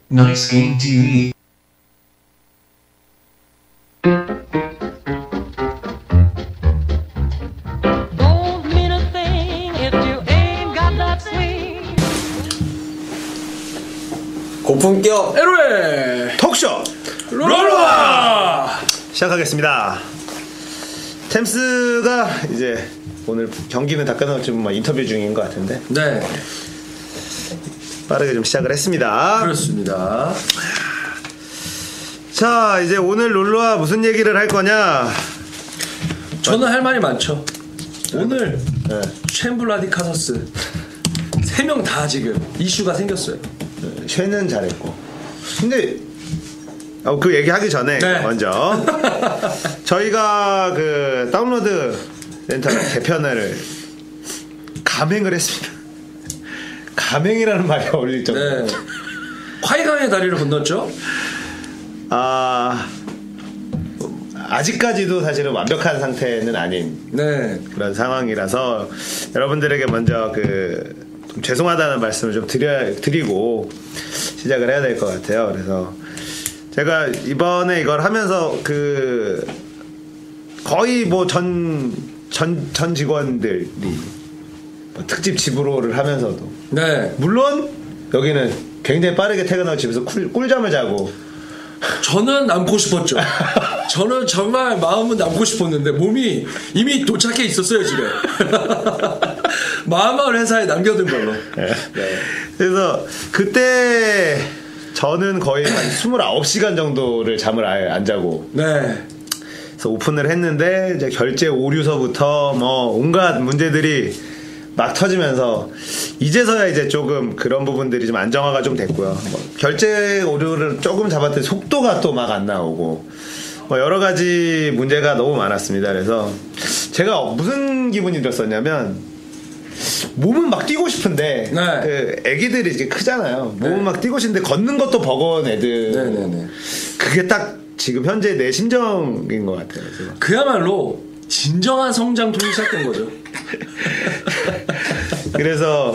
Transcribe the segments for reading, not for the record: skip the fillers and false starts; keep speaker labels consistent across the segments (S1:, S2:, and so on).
S1: Nice Game TV.
S2: Don't mean a thing if you ain't got that swing.
S3: 고품격
S4: LOL
S3: 톡쇼
S4: 롤러와
S3: 시작하겠습니다. 템스가 이제 오늘 경기는 다 끝나고 뭐 인터뷰 중인 것 같은데
S4: 네
S3: 빠르게 좀 시작을 했습니다.
S4: 그렇습니다.
S3: 자, 이제 오늘 롤러와 무슨 얘기를 할 거냐?
S4: 저는 할 말이 많죠. 오늘
S3: 네.
S4: 쉔블라디 카서스 3명 다 지금 이슈가 생겼어요.
S3: 쉐는 잘했고, 근데 그 얘기하기 전에
S4: 네.
S3: 먼저 저희가 그 다운로드 센터 개편을 감행을 했습니다. 감행이라는 말이 어울릴 정도로.
S4: 네. 화이강의 다리를 건넜죠.
S3: 아직까지도 사실은 완벽한 상태는 아닌
S4: 네.
S3: 그런 상황이라서 여러분들에게 먼저 좀 죄송하다는 말씀을 좀 드리고 시작을 해야 될 것 같아요. 그래서 제가 이번에 이걸 하면서 거의 뭐 전 직원들이 뭐 특집 집으로를 하면서도
S4: 네.
S3: 물론 여기는 굉장히 빠르게 퇴근하고 집에서 꿀잠을 자고
S4: 저는 남고 싶었죠. 저는 정말 마음은 남고 싶었는데 몸이 이미 도착해 있었어요 집에. 마음을 회사에 남겨둔 걸로.
S3: 네. 그래서 그때 저는 거의 한 29시간 정도를 잠을 아예 안 자고
S4: 네.
S3: 그래서 오픈을 했는데 이제 결제 오류서부터 뭐 온갖 문제들이 막 터지면서 이제서야 이제 조금 그런 부분들이 좀 안정화가 좀 됐고요. 뭐 결제 오류를 조금 잡았더니 속도가 또 막 안 나오고 뭐 여러 가지 문제가 너무 많았습니다. 그래서 제가 무슨 기분이 들었었냐면 몸은 막 뛰고 싶은데
S4: 네.
S3: 애기들이 이제 크잖아요. 몸은
S4: 네.
S3: 막 뛰고 싶은데 걷는 것도 버거운 애들.
S4: 네네네.
S3: 그게 딱 지금 현재 내 심정인 것 같아요. 제가.
S4: 그야말로 진정한 성장통이 시작된 거죠.
S3: 그래서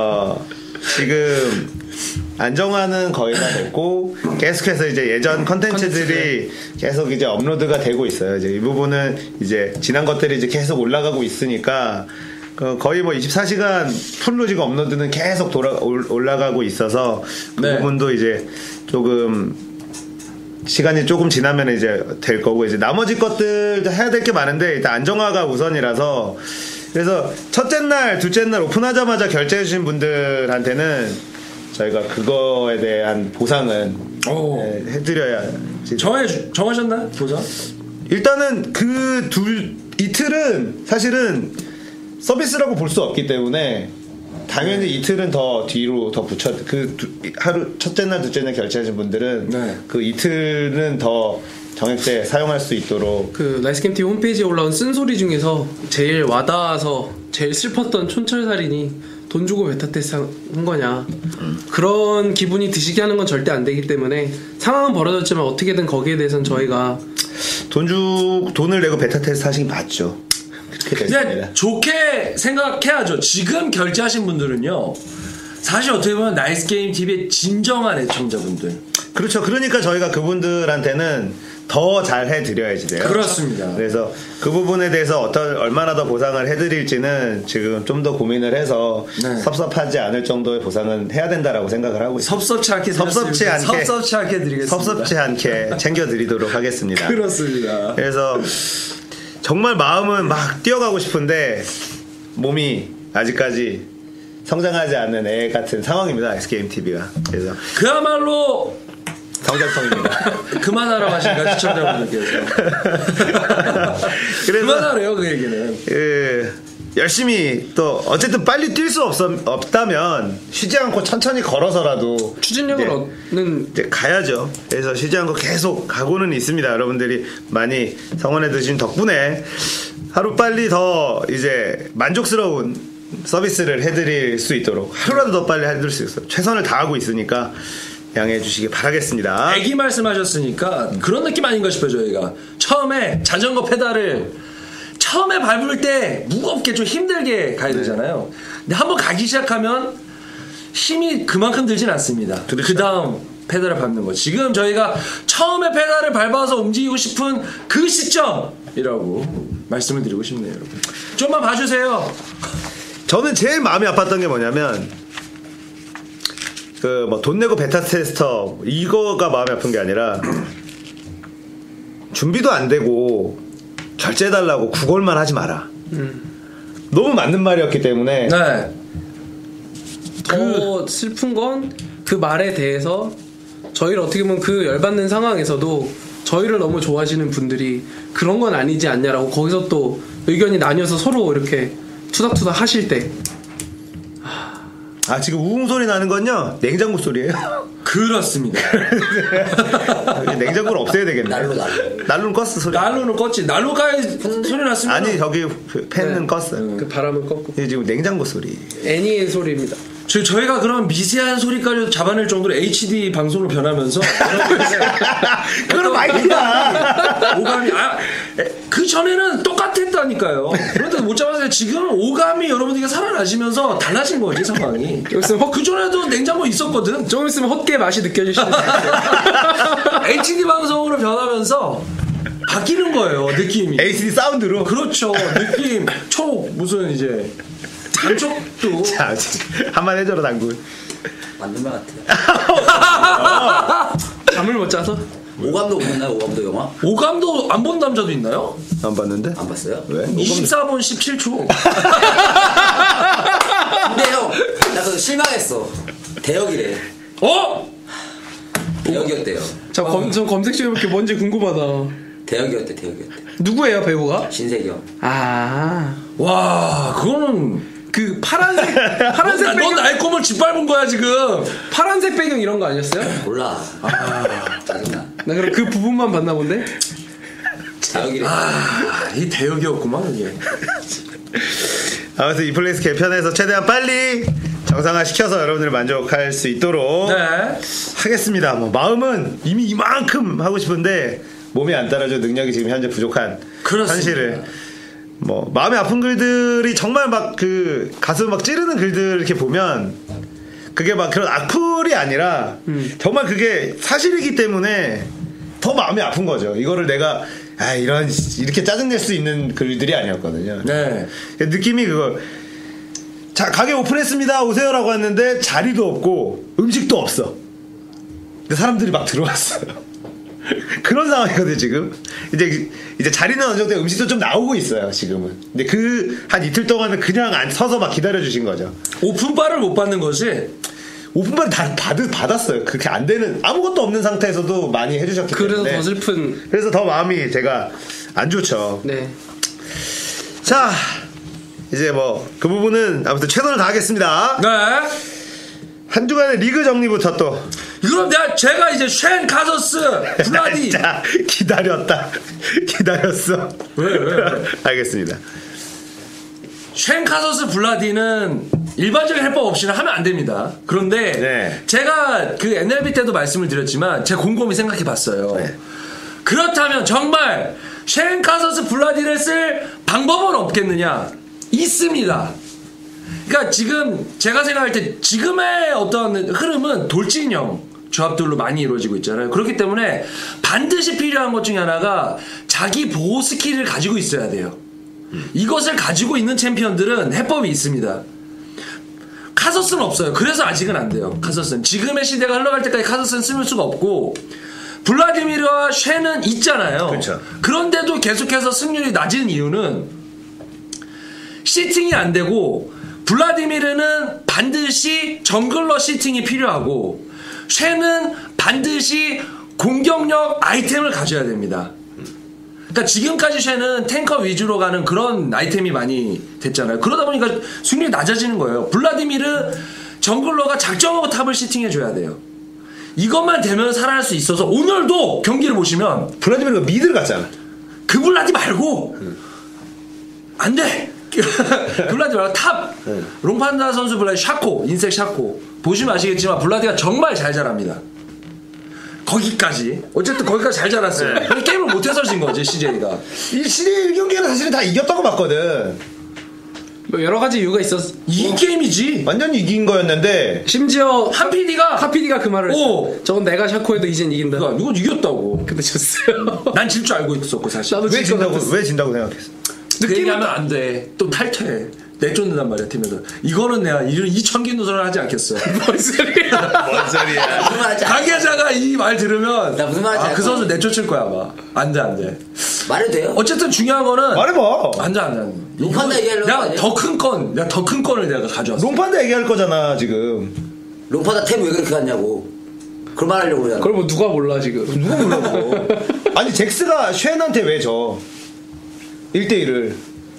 S3: 지금 안정화는 거의 다 됐고 계속해서 이제 예전 컨텐츠들이 계속 이제 업로드가 되고 있어요. 이제 이 부분은 이제 지난 것들이 이제 계속 올라가고 있으니까 거의 뭐 24시간 풀로 지금 업로드는 계속 올라가고 있어서 그
S4: 네.
S3: 부분도 이제 조금 시간이 조금 지나면 이제 될 거고 이제 나머지 것들도 해야 될 게 많은데 일단 안정화가 우선이라서 그래서 첫째 날, 둘째 날 오픈하자마자 결제해 주신 분들한테는 저희가 그거에 대한 보상은 해드려야
S4: 정하셨나? 보상?
S3: 일단은 이틀은 사실은 서비스라고 볼 수 없기 때문에 당연히 이틀은 더 뒤로 더 붙여 하루 첫째 날 둘째 날 결제하신 분들은
S4: 네.
S3: 그 이틀은 더 정액 때 사용할 수 있도록
S5: 그 나이스게임 TV 홈페이지에 올라온 쓴소리 중에서 제일 와닿아서 제일 슬펐던 촌철살인이 돈 주고 베타 테스트 한 거냐 그런 기분이 드시게 하는 건 절대 안 되기 때문에 상황은 벌어졌지만 어떻게든 거기에 대해서는 저희가
S3: 돈을 내고 베타 테스트 하신 게 맞죠.
S4: 그냥 좋게 생각해야죠. 지금 결제하신 분들은요 사실 어떻게 보면 나이스게임 TV의 진정한 애청자분들.
S3: 그렇죠. 그러니까 저희가 그분들한테는 더 잘 해드려야지 돼요.
S4: 그렇습니다.
S3: 그래서 그 부분에 대해서 얼마나 더 보상을 해드릴지는 지금 좀 더 고민을 해서
S4: 네.
S3: 섭섭하지 않을 정도의 보상은 해야 된다라고 생각을 하고 있습니다.
S4: 섭섭치 않게 드리겠습니다.
S3: 섭섭치 않게 챙겨드리도록 하겠습니다.
S4: 그렇습니다.
S3: 그래서 정말 마음은 막 뛰어가고 싶은데 몸이 아직까지 성장하지 않는 애 같은 상황입니다. SKM TV가. 그래서
S4: 그야말로
S3: 성장통입니다.
S4: 그만하라고 하신가 시청자분들께서. 그만하래요 그 얘기는.
S3: 열심히 또 어쨌든 빨리 뛸 수 없다면 쉬지 않고 천천히 걸어서라도
S5: 추진력을 얻는
S3: 이제 가야죠. 그래서 쉬지 않고 계속 가고는 있습니다. 여러분들이 많이 성원해 주신 덕분에 하루 빨리 더 이제 만족스러운 서비스를 해드릴 수 있도록 하루라도 더 빨리 해드릴 수 있어요. 최선을 다하고 있으니까 양해해 주시기 바라겠습니다.
S4: 애기 말씀하셨으니까 그런 느낌 아닌가 싶어요. 저희가 처음에 자전거 페달을 처음에 밟을 때 무겁게 좀 힘들게 가야 되잖아요. 근데 한번 가기 시작하면 힘이 그만큼 들진 않습니다.
S3: 그렇죠.
S4: 그 다음 페달을 밟는 거. 지금 저희가 처음에 페달을 밟아서 움직이고 싶은 그 시점이라고 말씀을 드리고 싶네요, 여러분. 좀만 봐주세요.
S3: 저는 제일 마음이 아팠던 게 뭐냐면 그 뭐 돈 내고 베타 테스터 이거가 마음이 아픈 게 아니라 준비도 안 되고 결제해달라고 구걸만 하지 마라. 너무 맞는 말이었기 때문에
S4: 네.
S5: 더 슬픈 건 그 말에 대해서 저희를 어떻게 보면 그 열받는 상황에서도 저희를 너무 좋아하시는 분들이 그런 건 아니지 않냐라고 거기서 또 의견이 나뉘어서 서로 이렇게 투닥투닥 하실 때
S3: 아 지금 우웅 소리 나는 건요 냉장고 소리예요.
S4: 그렇습니다.
S3: 냉장고를 없애야 되겠네. 난로는 껐어 소리.
S4: 난로는 껐지. 난로가 소리 났으면
S3: 아니 저기 팬은 껐어.
S5: 그 바람을 꺾고
S3: 이게 지금 냉장고 소리.
S5: 애니의 소리입니다.
S4: 저희가 그런 미세한 소리까지 잡아낼 정도로 HD 방송으로 변하면서
S3: 그건 마이크야.
S4: 오감이 그 전에는 똑같았다니까요. 그런데 못 잡았어요. 지금 오감이 여러분들께 살아나시면서 달라진 거지 상황이. 그 전에도 냉장고 있었거든.
S5: 좀 있으면 헛개 맛이 느껴지시는
S4: HD 방송으로 변하면서 바뀌는 거예요 느낌이.
S3: HD 사운드로.
S4: 그렇죠. 느낌 촉 무슨 이제 단촉도.
S3: 자 한번 해줘라 당군.
S1: 맞는 말 같아요.
S5: 잠을 못 자서.
S1: 오감도 보셨나요? 오감도 영화?
S4: 오감도 안 본 남자도 있나요?
S3: 안 봤는데?
S1: 안 봤어요?
S3: 왜?
S4: 24분 17초.
S1: 근데 형, 나 그거 실망했어. 대역이래.
S4: 어?
S1: 대역이었대요.
S5: 전 검색 좀 해볼게. 뭔지 궁금하다.
S1: 대역이었대.
S5: 누구예요 배우가?
S1: 신세경.
S5: 아,
S4: 와, 그거는
S5: 그 파란색
S4: 넌
S5: 배경,
S4: 날 꿈을 짓밟은 거야 지금.
S5: 파란색 배경 이런 거 아니었어요?
S1: 몰라. 짜증나.
S5: 나 그럼 그 부분만 봤나 본데.
S1: 대역이래.
S4: 이 대역이었구만 이게.
S3: 아무튼 이 플레이스 개편해서 최대한 빨리 정상화 시켜서 여러분들 만족할 수 있도록
S4: 네.
S3: 하겠습니다. 뭐 마음은 이미 이만큼 하고 싶은데 몸이 안 따라줘 능력이 지금 현재 부족한
S4: 그렇습니다.
S3: 현실을. 뭐 마음이 아픈 글들이 정말 막 그 가슴 막 찌르는 글들 이렇게 보면 그게 막 그런 악플이 아니라 정말 그게 사실이기 때문에 더 마음이 아픈 거죠. 이거를 내가 이렇게 짜증낼 수 있는 글들이 아니었거든요.
S4: 네.
S3: 느낌이 그거. 자 가게 오픈했습니다 오세요라고 했는데 자리도 없고 음식도 없어. 근데 사람들이 막 들어왔어요. 그런 상황이거든요 지금. 이제 자리는 어느 정도 음식도 좀 나오고 있어요 지금은. 근데 그 한 이틀 동안은 그냥 안 서서 막 기다려 주신 거죠.
S4: 오픈바를 못 받는 거지.
S3: 오픈만 다 받았어요. 그렇게 안 되는 아무것도 없는 상태에서도 많이 해주셨기
S5: 그래서
S3: 때문에.
S5: 더 슬픈.
S3: 그래서 더 마음이 제가 안 좋죠.
S5: 네.
S3: 자 이제 뭐 그 부분은 아무튼 최선을 다하겠습니다.
S4: 네.
S3: 한 주간의 리그 정리부터 또.
S4: 그럼 제가 이제 쉔 카서스 블라디.
S3: 자 기다렸어.
S4: 왜?
S3: 알겠습니다.
S4: 쉔 카서스 블라디는 일반적인 해법 없이는 하면 안 됩니다. 그런데
S3: 네.
S4: 제가 그 NLB 때도 말씀을 드렸지만 제가 곰곰이 생각해 봤어요.
S3: 네.
S4: 그렇다면 정말 쉔 카서스 블라디를 쓸 방법은 없겠느냐? 있습니다. 그러니까 지금 제가 생각할 때 지금의 어떤 흐름은 돌진형 조합들로 많이 이루어지고 있잖아요. 그렇기 때문에 반드시 필요한 것 중에 하나가 자기 보호 스킬을 가지고 있어야 돼요. 이것을 가지고 있는 챔피언들은 해법이 있습니다. 카서스는 없어요. 그래서 아직은 안 돼요. 카서스는 지금의 시대가 흘러갈 때까지 카서스는 쓸 수가 없고 블라디미르와 쉔은 있잖아요.
S3: 그렇죠.
S4: 그런데도 계속해서 승률이 낮은 이유는 시팅이 안 되고 블라디미르는 반드시 정글러 시팅이 필요하고 쉔은 반드시 공격력 아이템을 가져야 됩니다. 그러니까 지금까지 쉔은 탱커 위주로 가는 그런 아이템이 많이 됐잖아요. 그러다 보니까 승률이 낮아지는 거예요. 블라디미르 정글러가 작정하고 탑을 시팅해줘야 돼요. 이것만 되면 살아날 수 있어서 오늘도 경기를 보시면
S3: 블라디미르가 미드를 갔잖아.
S4: 그 블라디 말고 안 돼. 블라디 말고 탑 롱판다 선수 블라디 샤코 인색 샤코 보시면 아시겠지만 블라디가 정말 잘 자랍니다. 거기까지 어쨌든 거기까지 잘 자랐어요. 네. 게임을 못해서 진 거지 CJ가.
S3: 이 시리즈 1경기는 사실은 다 이겼다고 봤거든.
S5: 뭐 여러 가지 이유가 있었어.
S4: 이 게임이지.
S3: 완전 이긴 거였는데
S5: 심지어
S4: 한 PD가
S5: 하피디가 그 말을 했어. 저건 내가 샤코해도 이젠 이긴다.
S4: 이건 이겼다고.
S5: 근데 졌어요.
S4: 난 질 줄 알고 있었고 사실.
S5: 나도
S3: 왜
S5: 질것
S3: 진다고
S5: 같았어.
S3: 왜 진다고 생각했어?
S4: 그 얘기하면 안 돼. 또 탈퇴. 내쫓는단 말이야 팀에서. 이거는 내가 이 천기 누설을 하지 않겠어.
S5: 뭔 소리야?
S3: 뭔 소리야?
S1: 무슨 말인지
S4: 관계자가 이 말 들으면
S1: 나 무슨 말인지
S4: 그
S1: 알
S4: 선수
S1: 거야.
S4: 내쫓을 거야 아마. 안돼.
S1: 말해도 돼요?
S4: 어쨌든 중요한 거는
S3: 말해봐.
S4: 안돼.
S1: 롱판다 얘기하려고
S4: 내가
S1: 아니야?
S4: 더 큰 건을 내가 가져왔어.
S3: 롱판다 얘기할 거잖아 지금.
S1: 롱파다 템 왜 그렇게 갔냐고. 그걸 말하려고 그래.
S5: 그걸 뭐 누가 몰라 지금?
S3: 누가 몰라고? 아니 잭스가 쉔한테 왜 져? 1대1을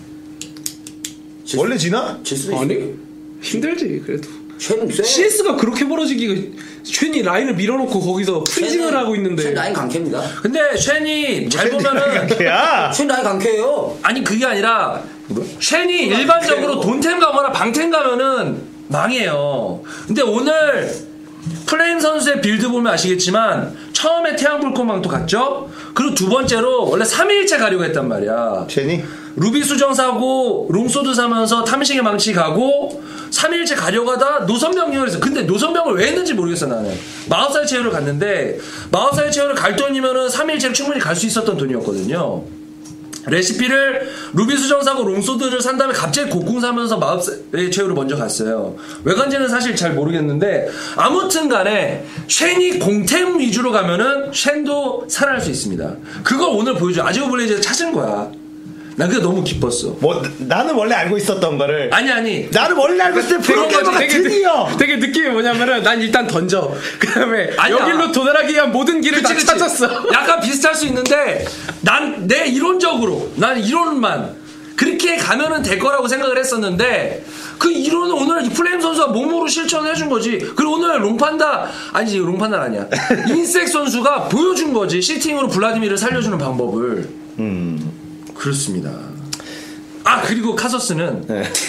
S3: 원래 지나?
S1: 질 수도 있어.
S5: 아니 힘들지 그래도.
S1: 쉔 쎄.
S5: CS가 그렇게 벌어지기가 쉔이 라인을 밀어놓고 거기서 프리징을 하고 있는데.
S1: 쉔 라인 강캐입니다.
S4: 근데 쉔이 잘 보면은
S3: 야.
S1: 쉔 라인 강캐예요.
S4: 아니 그게 아니라 쉔이 일반적으로 돈템 가거나 방템 가면은 망해요. 근데 오늘 플레임 선수의 빌드 보면 아시겠지만 처음에 태양불꽃망토 갔죠. 그리고 두 번째로 원래 3일째 가려고 했단 말이야.
S3: 쉔이?
S4: 루비 수정 사고 롱소드 사면서 탐식의 망치 가고 3일째 가려고 하다 노선병 했어. 근데 노선병을 왜 했는지 모르겠어 나는. 마법사의 체험을 갔는데 마법사의 체험을 갈 돈이면은 3일째로 충분히 갈 수 있었던 돈이었거든요. 레시피를 루비 수정 사고 롱소드를 산 다음에 갑자기 곡궁 사면서 마법사의 체험을 먼저 갔어요. 왜 간지는 사실 잘 모르겠는데 아무튼 간에 쉔이 공템 위주로 가면은 쉔도 살아날 수 있습니다. 그걸 오늘 보여줘. 아지오 블레이즈에서 찾은 거야. 난 그게 너무 기뻤어.
S3: 뭐 나는 원래 알고 있었던 거를.
S4: 아니
S3: 나는 원래 알고 있을 때 프로게이머가 드디어.
S5: 되게 느낌이 뭐냐면은 난 일단 던져. 그다음에
S4: 아니야.
S5: 여기로 도달하기 위한 모든 길을 다 찾았어.
S4: 약간 비슷할 수 있는데 난 내 이론적으로 난 이론만 그렇게 가면은 될 거라고 생각을 했었는데 그 이론을 오늘 이 플레임 선수가 몸으로 실천해 준 거지. 그리고 오늘 롱판다 아니지 롱판다 아니야. 인색 선수가 보여준 거지. 시팅으로 블라디미를 살려주는 방법을. 그렇습니다. 아 그리고 카서스는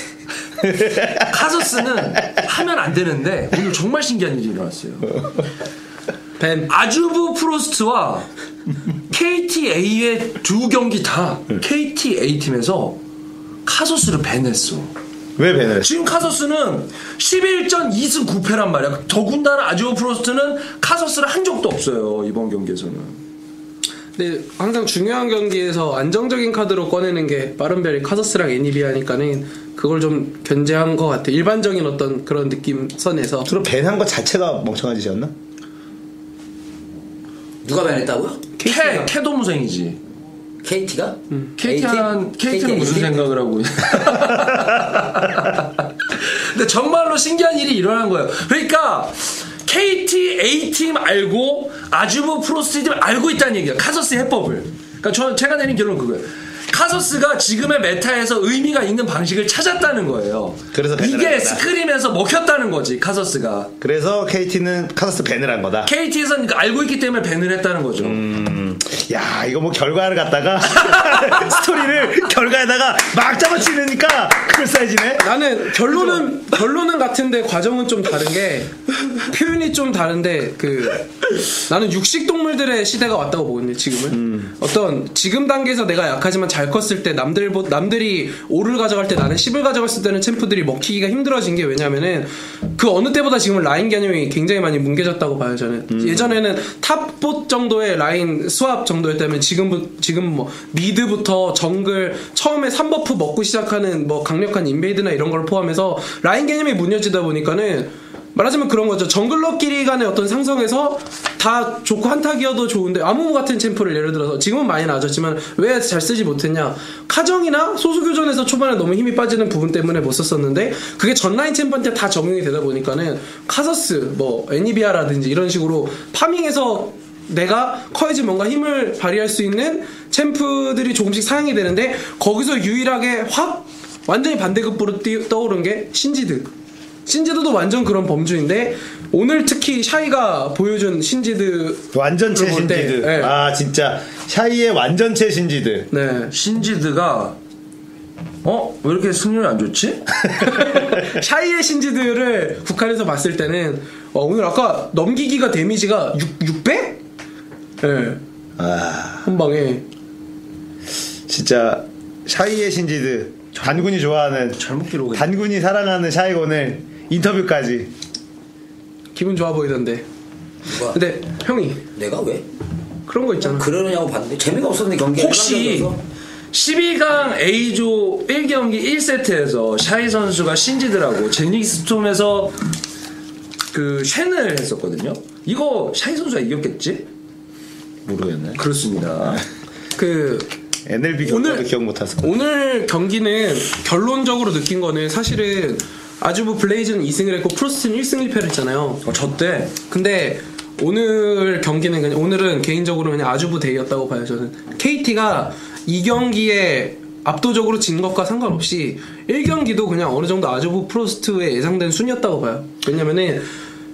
S4: 카서스는 하면 안 되는데 오늘 정말 신기한 일이 일어났어요.
S5: 벤.
S4: 아주브 프로스트와 KTA의 두 경기 다 KTA 팀에서 카서스를 밴했어.
S3: 왜 밴을?
S4: 지금 카서스는 11전 2승 9패란 말이야. 더군다나 아주브 프로스트는 카서스를 한 적도 없어요 이번 경기에서는.
S5: 근데 항상 중요한 경기에서 안정적인 카드로 꺼내는 게 빠른별이 카서스랑 애니비아니까는 그걸 좀 견제한 것 같아. 일반적인 어떤 그런 느낌 선에서.
S3: 그럼 밴한 거 자체가 멍청한 짓이었나?
S1: 누가 밴했다고요?
S4: 캐도무생이지.
S1: KT가?
S4: KT는 무슨 생각을 하고 있냐. 근데 정말로 신기한 일이 일어난 거예요. 그러니까 KT A팀 알고 아주브 프로스트팀 알고 있다는 얘기야. 카서스의 해법을. 그러니까 제가 내린 결론은 그거예요. 카서스가 지금의 메타에서 의미가 있는 방식을 찾았다는 거예요.
S3: 그래서 밴을
S4: 이게
S3: 한 거다.
S4: 스크림에서 먹혔다는 거지 카서스가.
S3: 그래서 KT는 카서스 밴을 한 거다.
S4: KT에서는 알고 있기 때문에 밴을 했다는 거죠.
S3: 야 이거 뭐 결과를 갖다가 스토리를 결과에다가 막 잡아치니까 그럴싸해지네.
S5: 나는 결론은 같은데 과정은 좀 다른 게 표현이 좀 다른데 나는 육식 동물들의 시대가 왔다고 보거든요 지금은. 어떤 지금 단계에서 내가 약하지만 잘 컸을 때 남들이 5를 가져갈 때 나는 10을 가져갔을 때는 챔프들이 먹히기가 힘들어진 게 왜냐면은 그 어느 때보다 지금은 라인 개념이 굉장히 많이 뭉개졌다고 봐요 저는. 예전에는 탑봇 정도의 라인 수합 정도였다면 지금 뭐 미드부터 정글 처음에 3버프 먹고 시작하는 뭐 강력한 인베이드나 이런 걸 포함해서 라인 개념이 무뎌지다 보니까는 말하자면 그런 거죠. 정글러끼리 간의 어떤 상성에서 다 좋고 한타기어도 좋은데 아무무 같은 챔프를 예를 들어서 지금은 많이 나아졌지만 왜 잘 쓰지 못했냐. 카정이나 소수교전에서 초반에 너무 힘이 빠지는 부분 때문에 못 썼었는데 그게 전라인 챔프한테 다 적용이 되다 보니까는 카서스 뭐 애니비아라든지 이런 식으로 파밍에서 내가 커야지 뭔가 힘을 발휘할 수 있는 챔프들이 조금씩 사용이 되는데 거기서 유일하게 확 완전히 반대급부로 떠오른 게 신지드도 완전 그런 범주인데 오늘 특히 샤이가 보여준 신지드
S3: 완전체 신지드.
S5: 네.
S3: 아 진짜 샤이의 완전체 신지드.
S5: 네.
S4: 신지드가 왜 이렇게 승률이 안 좋지?
S5: 샤이의 신지드를 북한에서 봤을 때는 오늘 아까 넘기기가 데미지가 600? 네.
S3: 아
S5: 한 방에
S3: 진짜 샤이의 신지드 단군이 좋아하는
S4: 잘못 기록해.
S3: 단군이 사랑하는 샤이곤을 인터뷰까지.
S5: 기분 좋아 보이던데.
S1: 누가?
S5: 근데 형이
S1: 내가 왜?
S5: 그런 거 있잖아.
S1: 그러느냐고 봤는데 재미가 없었는데 경기가
S4: 혹시
S1: 일반적이어서.
S4: 12강 A조 1경기 1세트에서 샤이 선수가 신지드라고 제닉스톰에서 그 쉔을 했었거든요. 이거 샤이 선수가 이겼겠지?
S3: 모르겠네.
S4: 그렇습니다.
S5: 그
S3: NLB 경기도 기억 못해서.
S5: 오늘 경기는 결론적으로 느낀 거는 사실은 아주부 블레이즈는 2승을 했고 프로스트는 1승 1패를 했잖아요.
S4: 졌대.
S5: 근데 오늘 경기는 그냥 오늘은 개인적으로 그냥 아주부 데이였다고 봐요. 저는 KT가 이 경기에 압도적으로 진 것과 상관없이 1경기도 그냥 어느 정도 아주부 프로스트에 예상된 순이었다고 봐요. 왜냐면은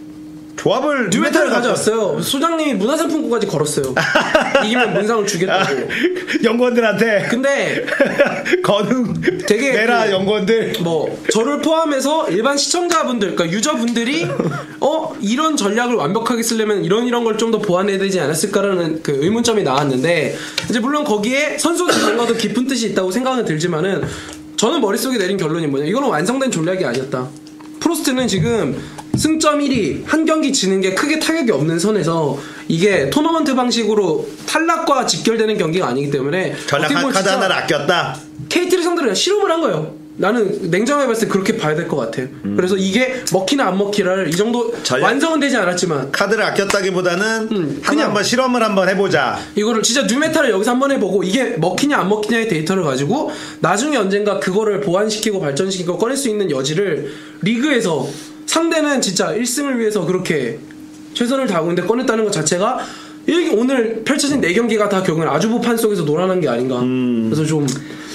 S3: 조합을
S5: 뉴메탈을 가져왔어요. 소장님이 문화상품권까지 걸었어요. 이기면 문상을 주겠다고.
S3: 연구원들한테.
S5: 근데
S3: 건웅
S5: 되게
S3: 내라
S5: 그
S3: 연구원들.
S5: 뭐 저를 포함해서 일반 시청자분들, 그러니까 유저분들이 이런 전략을 완벽하게 쓰려면 이런 걸 좀 더 보완해야 되지 않았을까라는 그 의문점이 나왔는데, 이제 물론 거기에 선수들 뭔가도 깊은 뜻이 있다고 생각은 들지만은 저는 머릿속에 내린 결론이 뭐냐, 이거는 완성된 전략이 아니었다. 프로스트는 지금 승점 1위 한 경기 지는 게 크게 타격이 없는 선에서 이게 토너먼트 방식으로 탈락과 직결되는 경기가 아니기 때문에
S3: 전략 한 카드 하나를 아꼈다.
S5: KT를 상대로 그냥 실험을 한 거예요. 나는 냉정하게 봤을 때 그렇게 봐야 될 것 같아요. 그래서 이게 먹히나 안 먹히나를 이 정도 완성은 되지 않았지만
S3: 카드를 아꼈다기보다는
S5: 그냥
S3: 한번 실험을 한번 해보자.
S5: 이거를 진짜 뉴메탈을 여기서 한번 해보고 이게 먹히냐 안 먹히냐의 데이터를 가지고 나중에 언젠가 그거를 보완시키고 발전시키고 꺼낼 수 있는 여지를 리그에서, 상대는 진짜 1승을 위해서 그렇게 최선을 다하고 있는데 꺼냈다는 것 자체가 오늘 펼쳐진 4경기가 다 결국은 아주부 판 속에서 놀아난 게 아닌가. 그래서 좀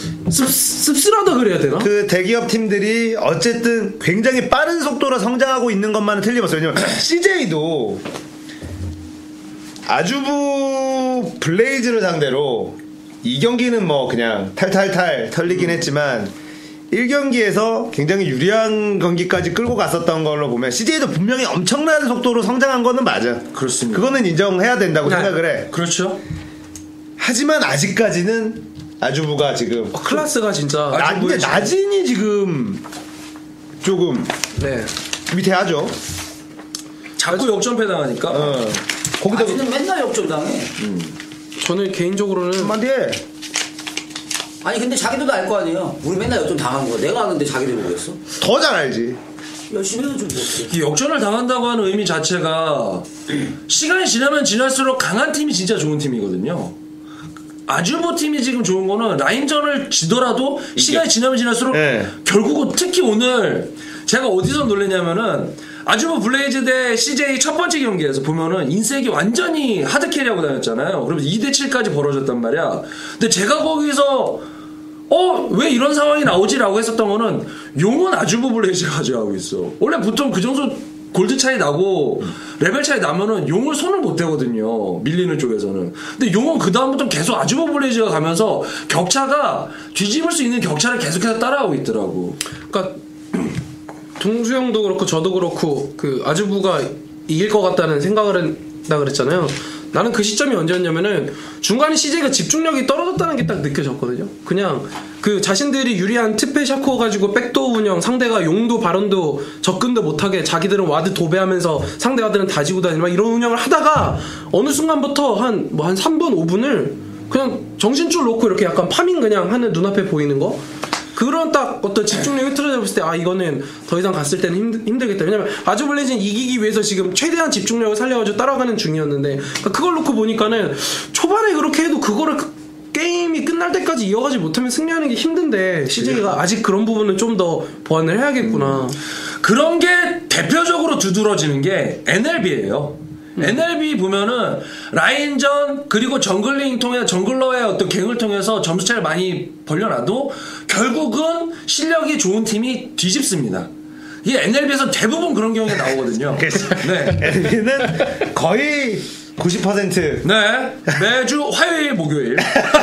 S5: 씁쓸하다 그래야 되나?
S3: 그 대기업 팀들이 어쨌든 굉장히 빠른 속도로 성장하고 있는 것만은 틀림없어요. 왜냐면 CJ도 아주부 블레이즈를 상대로 이 경기는 뭐 그냥 탈탈탈 털리긴 했지만 1경기에서 굉장히 유리한 경기까지 끌고 갔었던 걸로 보면 CJ도 분명히 엄청난 속도로 성장한 거는 맞아.
S4: 그렇습니다.
S3: 그거는 인정해야 된다고 생각을 해.
S4: 그렇죠.
S3: 하지만 아직까지는 아주부가 지금
S5: 클래스가 진짜
S3: 근데 나진이 지금 조금
S5: 네.
S3: 위태하죠.
S4: 자꾸 역전패 당하니까.
S3: 거기다
S1: 아직은 맨날 역전당해.
S5: 저는 개인적으로는
S3: 한마디에
S1: 아니 근데 자기들도 알 거 아니에요. 우리 맨날 역전 당한 거. 내가 아는데 자기들 모르겠어.
S3: 더 잘 알지.
S1: 열심히 해야지 뭐.
S4: 이 역전을 당한다고 하는 의미 자체가 시간이 지나면 지날수록 강한 팀이 진짜 좋은 팀이거든요. 아주부 팀이 지금 좋은 거는 라인전을 지더라도 시간이 지나면 지날수록
S3: 네.
S4: 결국은 특히 오늘 제가 어디서 놀랬냐면은 아주부 블레이즈 대 CJ 첫 번째 경기에서 보면은 인색이 완전히 하드캐리하고 다녔잖아요. 그러면 2대7까지 벌어졌단 말이야. 근데 제가 거기서 왜 이런 상황이 나오지라고 했었던 거는 용은 아주부 블레이즈가 가져가고 있어. 원래 보통 그 정도 골드 차이 나고 레벨 차이 나면은 용을 손을 못 대거든요. 밀리는 쪽에서는. 근데 용은 그 다음부터 계속 아주부 블레이즈가 가면서 격차가 뒤집을 수 있는 격차를 계속해서 따라가고 있더라고.
S5: 그러니까 동수 형도 그렇고 저도 그렇고 그 아주부가 이길 것 같다는 생각을 한다 그랬잖아요. 나는 그 시점이 언제였냐면은 중간에 CJ가 집중력이 떨어졌다는 게 딱 느껴졌거든요. 그냥 그 자신들이 유리한 특패 샤코 가지고 백도어 운영, 상대가 용도 바론도 접근도 못하게 자기들은 와드 도배하면서 상대 와드는 다지고 다니는 막 이런 운영을 하다가 어느 순간부터 한 3분 5분을 그냥 정신줄 놓고 이렇게 약간 파밍 그냥 하는 눈앞에 보이는 거, 그런 딱 어떤 집중력이 흐트러져 봤을 때 이거는 더 이상 갔을 때는 힘들겠다. 왜냐면 아주 블레이즈는 이기기 위해서 지금 최대한 집중력을 살려가지고 따라가는 중이었는데 그걸 놓고 보니까는 초반에 그렇게 해도 그거를 게임이 끝날 때까지 이어가지 못하면 승리하는 게 힘든데 CJ가 아직 그런 부분은 좀 더 보완을 해야겠구나.
S4: 그런 게 대표적으로 두드러지는 게 NLB예요. NLB 보면은 라인전 그리고 정글링 통해 정글러의 어떤 갱을 통해서 점수차를 많이 벌려놔도 결국은 실력이 좋은 팀이 뒤집습니다. 이게 NLB에서 대부분 그런 경우가 나오거든요. 네.
S3: NLB는 거의 90%.
S4: 네. 매주 화요일 목요일.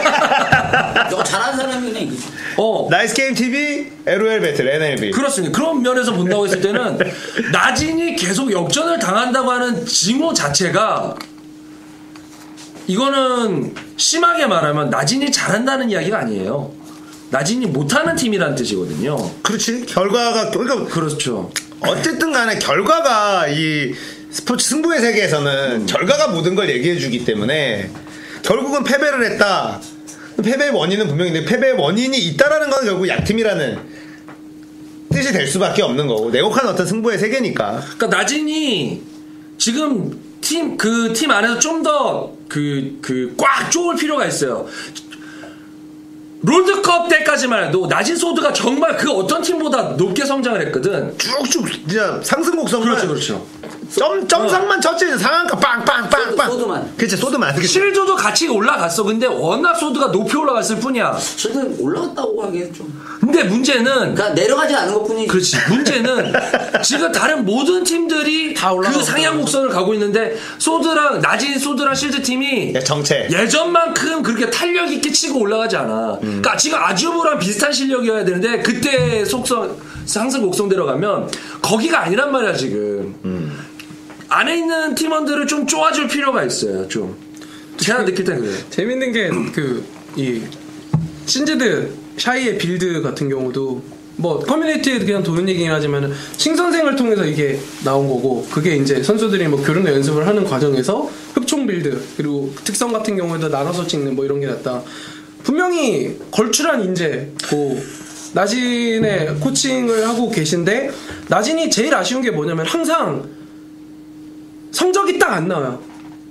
S1: 너 잘하는 사람이네 이게.
S3: 나이스 게임 TV LOL 배틀 NLB.
S4: 그렇습니다. 그런 면에서 본다고 했을 때는 나진이 계속 역전을 당한다고 하는 징후 자체가 이거는 심하게 말하면 나진이 잘한다는 이야기가 아니에요. 나진이 못하는 팀이란 뜻이거든요.
S3: 그렇지. 결과가 그러니까
S4: 그렇죠.
S3: 어쨌든 간에 결과가 이 스포츠 승부의 세계에서는 결과가 모든 걸 얘기해 주기 때문에 결국은 패배를 했다. 패배의 원인은 분명인데 패배의 원인이 있다라는 건 결국 약팀이라는 뜻이 될 수밖에 없는 거고 내곡한 어떤 승부의 세계니까.
S4: 그러니까 나진이 지금 팀 안에서 좀 더 꽉 쪼을 필요가 있어요. 롤드컵 때까지만 해도 나진 소드가 정말 그 어떤 팀보다 높게 성장을 했거든.
S3: 쭉쭉 진짜 상승 곡선만.
S4: 그렇죠.
S3: 점상만 쳤지 상한가 빵빵빵빵.
S1: 소드만.
S3: 그치 소드만. 그치.
S4: 실드도 같이 올라갔어. 근데 워낙 소드가 높이 올라갔을 뿐이야.
S1: 실드 올라갔다고 하기엔 좀.
S4: 근데 문제는
S1: 그러니까 내려가지 않은 것뿐이지.
S4: 그렇지. 문제는 지금 다른 모든 팀들이
S5: 다
S4: 그
S5: 올라가고
S4: 상향 곡선을 가고 있는데 소드랑 나진 소드랑 실드 팀이
S3: 정체.
S4: 예전만큼 그렇게 탄력 있게 치고 올라가지 않아. 그러니까 지금 아주부랑 비슷한 실력이어야 되는데 그때 상승 곡선대로 가면 거기가 아니란 말이야 지금. 안에 있는 팀원들을 좀 쪼아줄 필요가 있어요. 좀 제가 느낄 땐 그래요.
S5: 재밌는 게 이 신제드 샤이의 빌드 같은 경우도 뭐 커뮤니티에 그냥 도는 얘기긴 하지만 신선생을 통해서 이게 나온 거고 그게 이제 선수들이 뭐 교류나 연습을 하는 과정에서 흡총 빌드 그리고 특성 같은 경우에도 나눠서 찍는 뭐 이런 게 났다. 분명히 걸출한 인재고 나진의 코칭을 하고 계신데 나진이 제일 아쉬운 게 뭐냐면 항상 성적이 딱 안 나와요.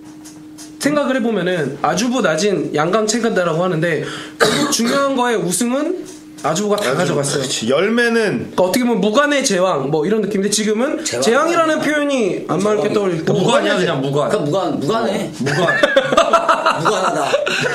S5: 생각을 해보면은 아주부 나진 양강 체가다라고 하는데 그 중요한 거에 우승은 아주부가 다 가져갔어요.
S3: 그치. 열매는
S5: 그러니까 어떻게 보면 무관의 제왕 뭐 이런 느낌인데 지금은 재앙이라는 표현이 안 맞게 떠올릴 때
S4: 무관이야 그냥 무관.
S1: 그러니까 무관해.
S4: 무관.
S1: 무관하다.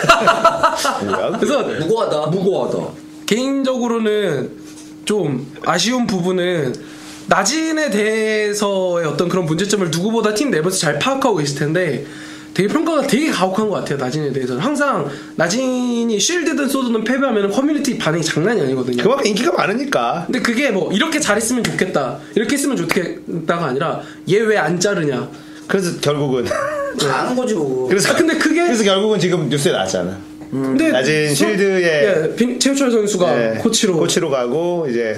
S5: 그래서
S4: 무고하다.
S5: 개인적으로는 좀 아쉬운 부분은 나진에 대해서의 어떤 그런 문제점을 누구보다 팀 내부에서 잘 파악하고 계실 텐데 되게 평가가 되게 가혹한 것 같아요. 나진에 대해서는 항상 나진이 쉴드든 소드든 패배하면 커뮤니티 반응이 장난이 아니거든요.
S3: 그만큼 인기가 많으니까.
S5: 근데 그게 뭐 이렇게 잘했으면 좋겠다 이렇게 했으면 좋겠다가 아니라 얘 왜 안 자르냐.
S3: 그래서 결국은
S1: 잘하는 거지 뭐.
S3: 그래서
S5: 근데 그게
S3: 그래서 결국은 지금 뉴스에 나왔잖아.
S5: 근데
S3: 나진 실드에
S5: 최우철 선수가 코치로
S3: 가고 이제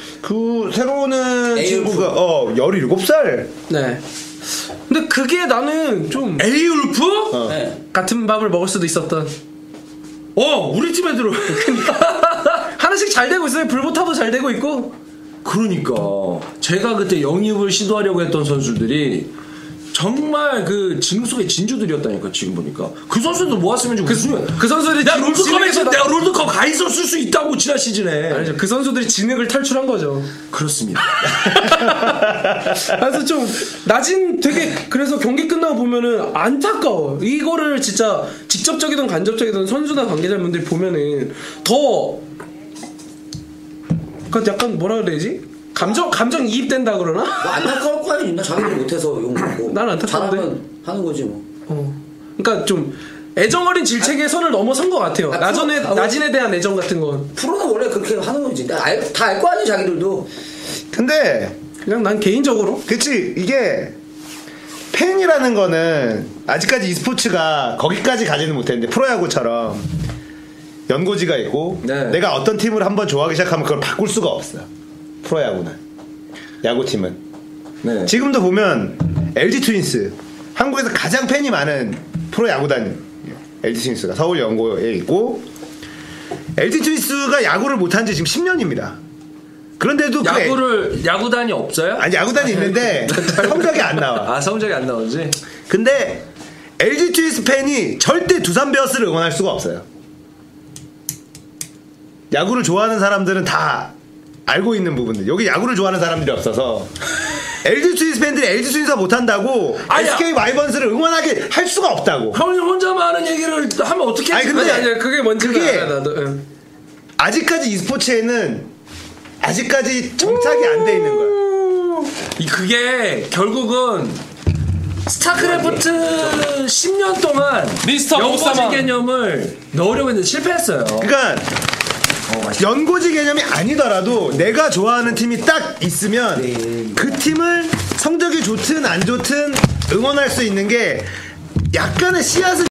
S3: 새로운
S1: 에이프.
S3: 친구가 17살.
S5: 네. 근데 그게 나는 좀
S4: 에이울프?
S1: 네.
S5: 같은 밥을 먹을 수도 있었던.
S4: 우리 팀에 들어.
S5: 하나씩 잘 되고 있어요. 불보타도 잘 되고 있고.
S4: 그러니까 제가 그때 영입을 시도하려고 했던 선수들이 정말 그 지금 속의 진주들이었다니까. 지금 보니까 그 선수도 모았으면 좀
S5: 그 선수들이
S4: 내가 롤드컵에서
S5: 진흙에서
S4: 내가 롤드컵 가 있었을 수 있다고 지난 시즌에.
S5: 아니죠. 그 선수들이 진흙을 탈출한 거죠.
S4: 그렇습니다.
S5: 그래서 좀 나진 되게 그래서 경기 끝나고 보면은 안타까워. 이거를 진짜 직접적이든 간접적이든 선수나 관계자분들이 보면은 더 그러니까 약간 뭐라 그래야 되지? 감정 이입된다 그러나?
S1: 뭐 안타까울 거 아니야. 자기들이 못해서 욕 먹고.
S5: 난 안타까운데.
S1: 잘하면 하는 거지 뭐.
S5: 그러니까 좀 애정 어린 질책의 선을 넘어선 것 같아요. 나진에 대한 애정 같은 건.
S1: 프로는 원래 그렇게 하는 거지. 다 알 거 아니야 자기들도.
S3: 근데
S5: 그냥 난 개인적으로.
S3: 그치 이게 팬이라는 거는 아직까지 e스포츠가 거기까지 가지는 못했는데 프로야구처럼 연고지가 있고
S4: 네.
S3: 내가 어떤 팀을 한번 좋아하기 시작하면 그걸 바꿀 수가 없어요. 프로야구는 야구팀은
S4: 네.
S3: 지금도 보면 LG 트윈스 한국에서 가장 팬이 많은 프로야구단 LG 트윈스가 서울 연고에 있고 LG 트윈스가 야구를 못한 지 지금 10년입니다. 그런데도
S4: 야구단이 없어요?
S3: 아니 야구단이 있는데 성적이 안 나와.
S4: 성적이 안 나오지.
S3: 근데 LG 트윈스 팬이 절대 두산 베어스를 응원할 수가 없어요. 야구를 좋아하는 사람들은 다 알고 있는 부분들. 여기 야구를 좋아하는 사람들이 없어서 LG 트윈스 팬들이 LG 트윈스가 못한다고 SK 와이번스를 응원하게 할 수가 없다고.
S4: 형님 혼자만 하는 얘기를 하면 어떻게
S3: 아니, 근데
S5: 아니, 그게 뭔지 알아 나도.
S3: 아직까지 e스포츠에는 아직까지 정착이 안 돼 있는 거야.
S4: 그게 결국은 스타크래프트 10년 동안
S5: 미스터
S4: 연고지
S5: 오사마.
S4: 개념을 넣으려고 했는데 실패했어요.
S3: 그러니까 연고지 개념이 아니더라도 내가 좋아하는 팀이 딱 있으면 그 팀을 성적이 좋든 안 좋든 응원할 수 있는 게 약간의 씨앗을